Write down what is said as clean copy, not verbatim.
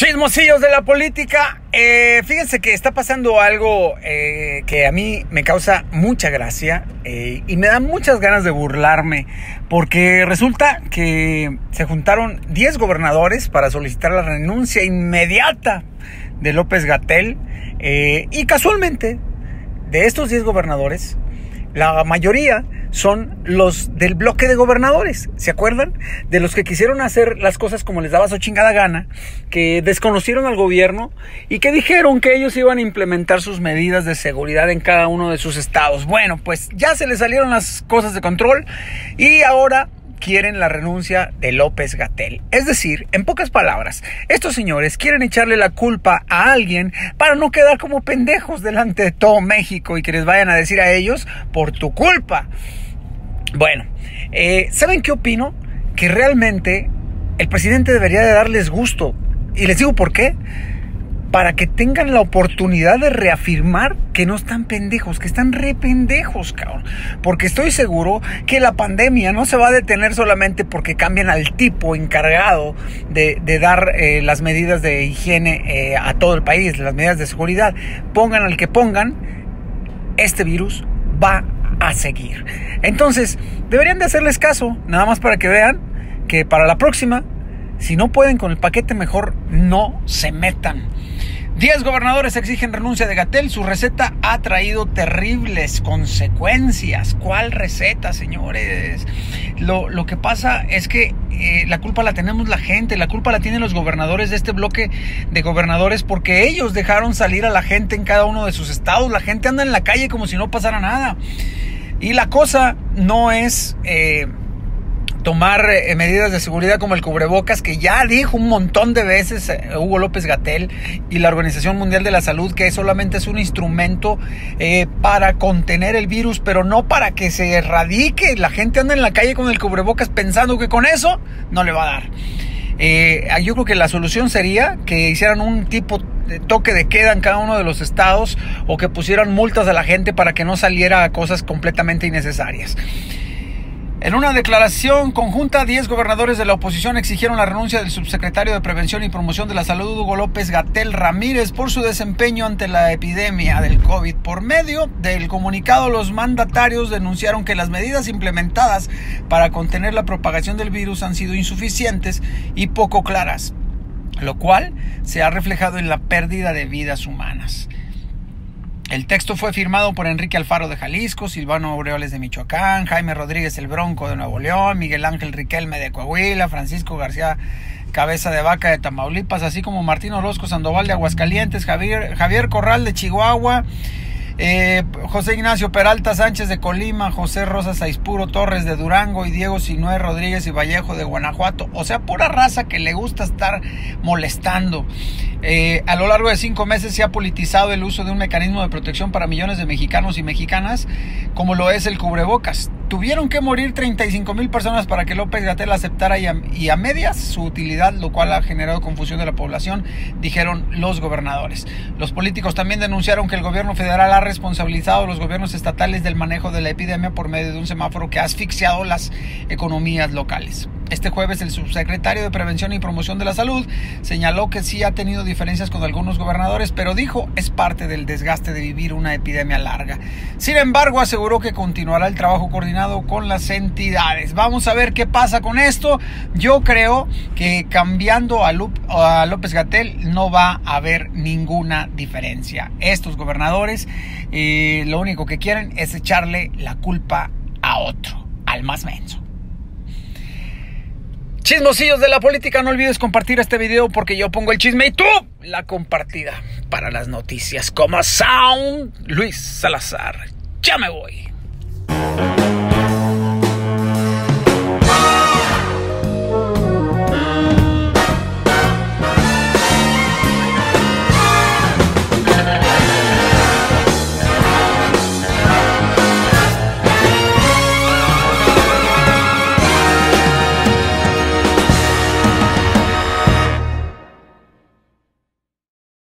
Chismosillos de la política. Fíjense que está pasando algo que a mí me causa mucha gracia y me da muchas ganas de burlarme, porque resulta que se juntaron 10 gobernadores para solicitar la renuncia inmediata de López-Gatell, y casualmente de estos 10 gobernadores, la mayoría son los del bloque de gobernadores. ¿Se acuerdan? De los que quisieron hacer las cosas como les daba su chingada gana, que desconocieron al gobierno y que dijeron que ellos iban a implementar sus medidas de seguridad en cada uno de sus estados. Bueno, pues ya se les salieron las cosas de control y ahora quieren la renuncia de López-Gatell. Es decir, en pocas palabras, estos señores quieren echarle la culpa a alguien para no quedar como pendejos delante de todo México y que les vayan a decir a ellos: por tu culpa. Bueno, ¿saben qué opino? Que realmente el presidente debería de darles gusto. Y les digo por qué. Para que tengan la oportunidad de reafirmar que no están pendejos, que están re pendejos, cabrón. Porque estoy seguro que la pandemia no se va a detener solamente porque cambian al tipo encargado de dar las medidas de higiene a todo el país, las medidas de seguridad. Pongan al que pongan, este virus va a seguir. Entonces, deberían de hacerles caso, nada más para que vean que para la próxima, si no pueden con el paquete, mejor no se metan. 10 gobernadores exigen renuncia de Gatell. Su receta ha traído terribles consecuencias. ¿Cuál receta, señores? Lo que pasa es que la culpa la tenemos la gente, la culpa la tienen los gobernadores de este bloque de gobernadores, porque ellos dejaron salir a la gente en cada uno de sus estados. La gente anda en la calle como si no pasara nada. Y la cosa no es tomar medidas de seguridad como el cubrebocas, que ya dijo un montón de veces Hugo López-Gatell y la Organización Mundial de la Salud que solamente es un instrumento para contener el virus, pero no para que se erradique. La gente anda en la calle con el cubrebocas pensando que con eso no le va a dar. Yo creo que la solución sería que hicieran un tipo de toque de queda en cada uno de los estados, o que pusieran multas a la gente para que no saliera a cosas completamente innecesarias. En una declaración conjunta, 10 gobernadores de la oposición exigieron la renuncia del subsecretario de Prevención y Promoción de la Salud, Hugo López-Gatell Ramírez, por su desempeño ante la epidemia del COVID. Por medio del comunicado, los mandatarios denunciaron que las medidas implementadas para contener la propagación del virus han sido insuficientes y poco claras, lo cual se ha reflejado en la pérdida de vidas humanas. El texto fue firmado por Enrique Alfaro de Jalisco, Silvano Aureoles de Michoacán, Jaime Rodríguez el Bronco de Nuevo León, Miguel Ángel Riquelme de Coahuila, Francisco García Cabeza de Vaca de Tamaulipas, así como Martín Orozco Sandoval de Aguascalientes, Javier Corral de Chihuahua, José Ignacio Peralta Sánchez de Colima, José Rosa Saispuro Torres de Durango y Diego Sinué Rodríguez y Vallejo de Guanajuato. O sea, pura raza que le gusta estar molestando. A lo largo de 5 meses se ha politizado el uso de un mecanismo de protección para millones de mexicanos y mexicanas, como lo es el cubrebocas. Tuvieron que morir 35,000 personas para que López-Gatell aceptara y a medias su utilidad, lo cual ha generado confusión de la población, dijeron los gobernadores. Los políticos también denunciaron que el gobierno federal ha responsabilizado a los gobiernos estatales del manejo de la epidemia por medio de un semáforo que ha asfixiado las economías locales. Este jueves el subsecretario de Prevención y Promoción de la Salud señaló que sí ha tenido diferencias con algunos gobernadores, pero dijo es parte del desgaste de vivir una epidemia larga. Sin embargo, aseguró que continuará el trabajo coordinado con las entidades. Vamos a ver qué pasa con esto. Yo creo que cambiando a López-Gatell no va a haber ninguna diferencia. Estos gobernadores lo único que quieren es echarle la culpa a otro, al más menso. Chismosillos de la política, no olvides compartir este video porque yo pongo el chisme y tú la compartida para las noticias como son. Luis Salazar, ya me voy.